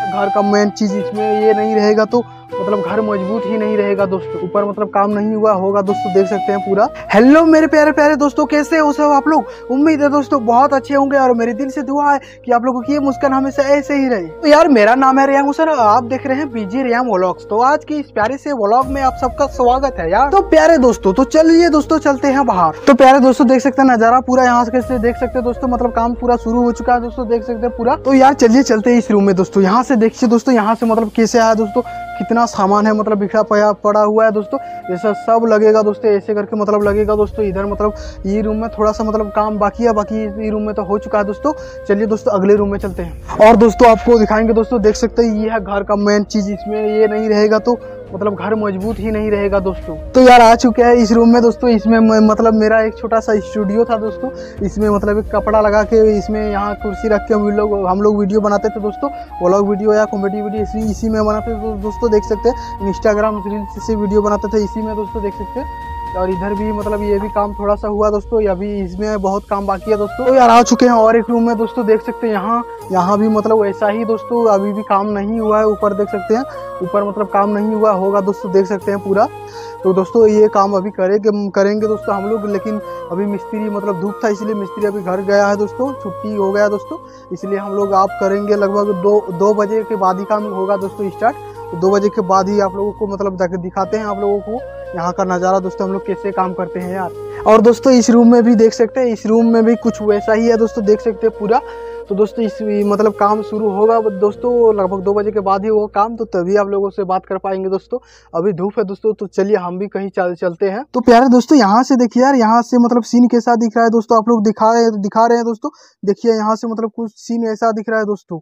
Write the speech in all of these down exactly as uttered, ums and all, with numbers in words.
घर का मेन चीज़ इसमें ये नहीं रहेगा तो मतलब घर मजबूत ही नहीं रहेगा दोस्तों। ऊपर मतलब काम नहीं हुआ होगा दोस्तों, देख सकते हैं पूरा। हेलो मेरे प्यारे प्यारे दोस्तों, कैसे हो सब आप लोग? उम्मीद है दोस्तों बहुत अच्छे होंगे और मेरे दिल से दुआ है कि आप लोगों की ये मुस्कान हमेशा ऐसे ही रहे। तो यार मेरा नाम है रेयाम हुसैन, आप देख रहे हैं बीजी रेयाम व्लॉग्स। तो आज की इस प्यारे से व्लॉग में आप सबका स्वागत है यार। तो प्यारे दोस्तों, तो चलिए दोस्तों चलते हैं बाहर। तो प्यारे दोस्तों देख सकते हैं नजारा पूरा, यहाँ से देख सकते हैं दोस्तों, मतलब काम पूरा शुरू हो चुका है दोस्तों, देख सकते हैं पूरा। तो यार चलिए चलते हैं इस रूम में दोस्तों। यहाँ से देखिए दोस्तों, यहाँ से मतलब कैसे आया दोस्तों, कितना सामान है मतलब बिखरा पड़ा पड़ा हुआ है दोस्तों। ऐसा सब लगेगा दोस्तों, ऐसे करके मतलब लगेगा दोस्तों। इधर मतलब ये रूम में थोड़ा सा मतलब काम बाकी है, बाकी ये रूम में तो हो चुका है दोस्तों। चलिए दोस्तों अगले रूम में चलते हैं और दोस्तों आपको दिखाएंगे दोस्तों। देख सकते हैं ये है घर का मेन चीज, इसमें ये नहीं रहेगा तो मतलब घर मजबूत ही नहीं रहेगा दोस्तों। तो यार आ चुके हैं इस रूम में दोस्तों। इसमें मतलब मेरा एक छोटा सा स्टूडियो था दोस्तों, इसमें मतलब एक कपड़ा लगा के इसमें यहाँ कुर्सी रख के हम लोग हम लोग वीडियो बनाते थे दोस्तों, व्लॉग वीडियो या कॉमेडी वीडियो इसी इसी में बनाते थे दोस्तों। देख सकते हैं इंस्टाग्राम रील्स से वीडियो बनाते थे इसी में दोस्तों, देख सकते हैं। और इधर भी मतलब ये भी काम थोड़ा सा हुआ दोस्तों, अभी इसमें बहुत काम बाकी है दोस्तों। तो यार आ चुके हैं और एक रूम में दोस्तों, देख सकते हैं यहाँ यहाँ भी मतलब ऐसा ही दोस्तों, अभी भी काम नहीं हुआ है। ऊपर देख सकते हैं, ऊपर मतलब काम नहीं हुआ होगा दोस्तों, देख सकते हैं पूरा। तो दोस्तों ये काम अभी करेंगे करेंगे दोस्तों हम लोग, लेकिन अभी मिस्त्री मतलब धूप था इसलिए मिस्त्री अभी घर गया है दोस्तों, छुट्टी हो गया दोस्तों, इसलिए हम लोग आप करेंगे लगभग दो दो बजे के बाद ही काम होगा दोस्तों स्टार्ट। तो दो बजे के बाद ही आप लोगों को मतलब दिखाते हैं आप लोगों को यहाँ का नज़ारा दोस्तों, हम लोग कैसे काम करते हैं यार। और दोस्तों इस रूम में भी देख सकते हैं, इस रूम में भी कुछ वैसा ही है दोस्तों, देख सकते हैं पूरा। तो दोस्तों इस मतलब काम शुरू होगा दोस्तों लगभग दो बजे के बाद ही वो काम, तो तभी आप लोगों से बात कर पाएंगे दोस्तों। अभी धूप है दोस्तों, तो चलिए हम भी कहीं चल चलते हैं। तो प्यारे दोस्तों यहाँ से देखिए यार, यहाँ से मतलब सीन कैसा दिख रहा है दोस्तों, आप लोग दिखा रहे हैं दिखा रहे हैं दोस्तों। देखिए यहाँ से मतलब कुछ सीन ऐसा दिख रहा है दोस्तों,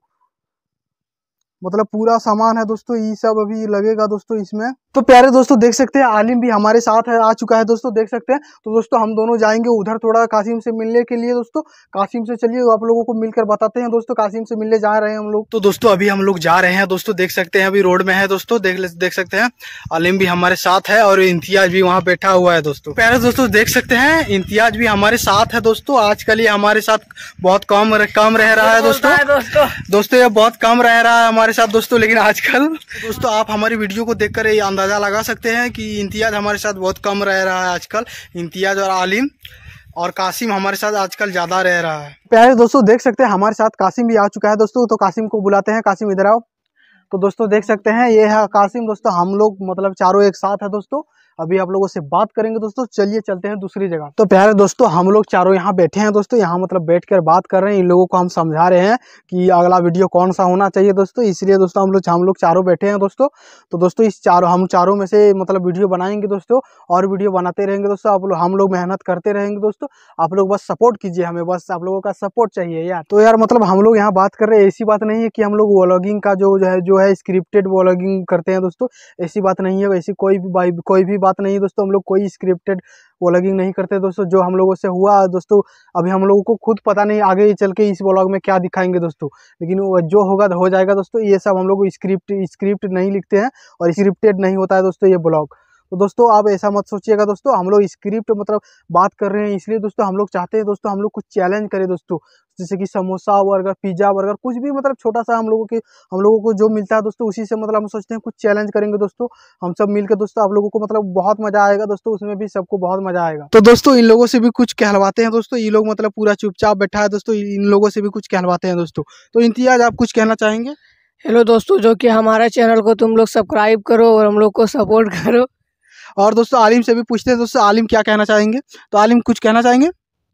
मतलब पूरा सामान है दोस्तों, ये सब अभी लगेगा दोस्तों इसमें। तो प्यारे दोस्तों देख सकते हैं आलिम भी हमारे साथ है, आ चुका है दोस्तों, देख सकते हैं। तो दोस्तों हम दोनों जाएंगे उधर थोड़ा कासिम से मिलने के लिए दोस्तों। कासिम से चलिए आप लोगों को मिलकर बताते हैं दोस्तों, कासिम से मिलने जा रहे हैं हम लोग। तो दोस्तों अभी हम लोग जा रहे हैं दोस्तों, देख सकते हैं अभी रोड में है दोस्तों, देख देख सकते हैं। आलिम भी हमारे साथ है और इम्तियाज भी वहाँ बैठा हुआ है दोस्तों। प्यारे दोस्तों देख सकते हैं इम्तियाज भी हमारे साथ है दोस्तों। आजकल ये हमारे साथ बहुत कम कम रह रहा है दोस्तों दोस्तों ये बहुत कम रह रहा है हमारे साथ दोस्तों, लेकिन आजकल दोस्तों आप हमारी वीडियो को देखकर ये अंदाजा लगा सकते हैं कि इम्तियाज हमारे साथ बहुत कम रह रहा है आजकल। इम्तियाज और आलिम और कासिम हमारे साथ आजकल ज्यादा रह रहा है। प्यारे दोस्तों देख सकते हैं हमारे साथ कासिम भी आ चुका है दोस्तों, तो कासिम को बुलाते हैं। कासिम इधर आओ। तो दोस्तों देख सकते हैं ये है कासिम दोस्तों, हम लोग मतलब चारों एक साथ है दोस्तों। अभी आप लोगों से बात करेंगे दोस्तों, चलिए चलते हैं दूसरी जगह। तो प्यारे दोस्तों हम लोग चारों यहाँ बैठे हैं दोस्तों, यहाँ मतलब बैठकर बात कर रहे हैं। इन लोगों को हम समझा रहे हैं कि अगला वीडियो कौन सा होना चाहिए दोस्तों, इसलिए दोस्तों हम लोग हम लोग चारों बैठे हैं दोस्तों। तो दोस्तों इस चारों हम चारों में से मतलब वीडियो बनाएंगे दोस्तों, और वीडियो बनाते रहेंगे दोस्तों। आप लोग हम लोग मेहनत करते रहेंगे दोस्तों, आप लोग बस सपोर्ट कीजिए हमें, बस आप लोगों का सपोर्ट चाहिए यार। तो यार मतलब हम लोग यहाँ बात कर रहे हैं, ऐसी बात नहीं है कि हम लोग व्लॉगिंग का जो है जो है स्क्रिप्टेड व्लॉगिंग करते हैं दोस्तों, ऐसी बात नहीं है। ऐसी कोई भी कोई भी बात नहीं है दोस्तों, हम लोग कोई स्क्रिप्टेड व्लॉगिंग नहीं करते दोस्तों। जो हम लोगों से हुआ दोस्तों, अभी हम लोगों को खुद पता नहीं आगे चल के इस व्लॉग में क्या दिखाएंगे दोस्तों, लेकिन वो जो होगा हो जाएगा दोस्तों। ये सब हम लोग स्क्रिप्ट स्क्रिप्ट नहीं लिखते हैं और स्क्रिप्टेड नहीं होता है दोस्तों ये ब्लॉग। तो दोस्तों आप ऐसा मत सोचिएगा दोस्तों, हम लोग स्क्रिप्ट मतलब बात कर रहे हैं इसलिए दोस्तों हम लोग चाहते हैं दोस्तों हम लोग कुछ चैलेंज करें दोस्तों, जैसे कि समोसा बर्गर पिज्जा बर्गर कुछ भी मतलब छोटा सा हम लोगों के हम लोगों को जो मिलता है दोस्तों उसी से मतलब हम सोचते हैं कुछ चैलेंज करेंगे दोस्तों हम सब मिलकर दोस्तों। आप लोगों को मतलब बहुत मजा आएगा दोस्तों, उसमें भी सबको बहुत मजा आएगा। तो दोस्तों इन लोगों से भी कुछ कहलवाते हैं दोस्तों, ये लोग मतलब पूरा चुपचाप बैठा है दोस्तों, इन लोगों से भी कुछ कहलवाते हैं दोस्तों। तो इम्तियाज आप कुछ कहना चाहेंगे? हेलो दोस्तों, जो कि हमारे चैनल को तुम लोग सब्सक्राइब करो और हम लोग को सपोर्ट करो। और दोस्तों आलिम से भी पूछते हैं दोस्तों, आलिम क्या कहना चाहेंगे? तो आलिम कुछ कहना चाहेंगे?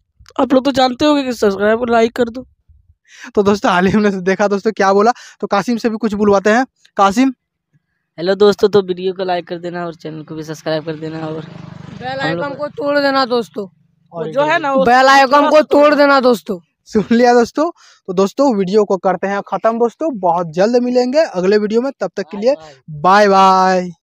आप लोग तो जानते होंगे कि सब्सक्राइब और लाइक कर दो। तो दोस्तों आलिम ने देखा दोस्तों क्या बोला, तो कासिम से भी कुछ बुलवाते हैं। कासिम। हेलो दोस्तों, तो वीडियो को लाइक कर देना और चैनल को भी सब्सक्राइब कर देना और बेल आइकन को तोड़ देना दोस्तों, और जो है ना बेल आइकन को तोड़ देना दोस्तों। सुन लिया दोस्तों। तो दोस्तों वीडियो को करते हैं खत्म दोस्तों, बहुत जल्द मिलेंगे अगले वीडियो में, तब तक के लिए बाय बाय।